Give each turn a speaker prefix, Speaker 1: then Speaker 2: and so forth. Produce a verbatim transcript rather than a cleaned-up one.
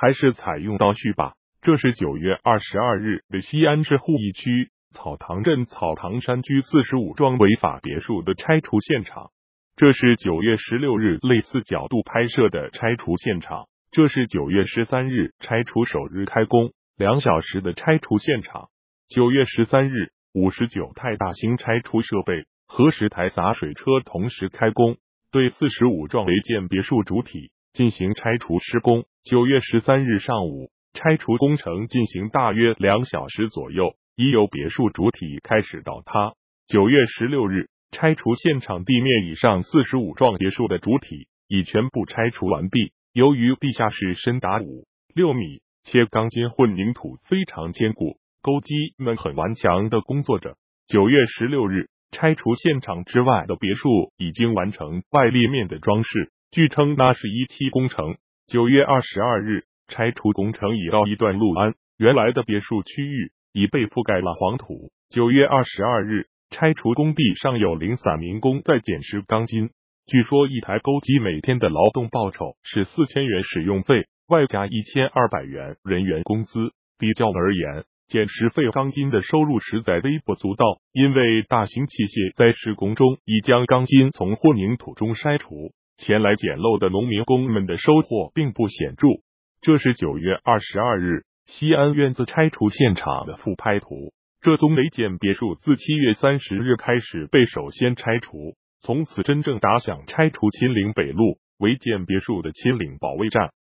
Speaker 1: 还是采用倒叙吧。这是九月二十二日的西安市鄠邑区草堂镇草堂山居四十五幢违法别墅的拆除现场。这是九月十六日类似角度拍摄的拆除现场。这是九月十三日拆除首日开工两小时的拆除现场。九月十三日，五十九台大型拆除设备和十台洒水车同时开工，对四十五幢违建别墅主体进行拆除施工。九月十三日上午，拆除工程进行大约两小时左右，已有别墅主体开始倒塌。九月十六日，拆除现场地面以上四十五幢别墅的主体已全部拆除完毕。由于地下室深达五六米，且钢筋混凝土非常坚固，钩机们很顽强的工作着。九月十六日，拆除现场之外的别墅已经完成外立面的装饰，据称那是一期工程。九月二十二日，拆除工程已告一段落安，原来的别墅区域已被覆盖了黄土。九月二十二日，拆除工地上有零散民工在捡拾钢筋。据说一台钩机每天的劳动报酬是四千元使用费，外加一千二百元人员工资。比较而言，捡拾废钢筋的收入实在微不足道，因为大型器械在施工中已将钢筋从混凝土中筛除，前来捡漏的农民工们的收获并不显著。这是九月二十二日西安院子拆除现场的附拍图。这宗违建别墅自七月三十日开始被首先拆除，从此真正打响拆除秦岭北路违建别墅的秦岭保卫战。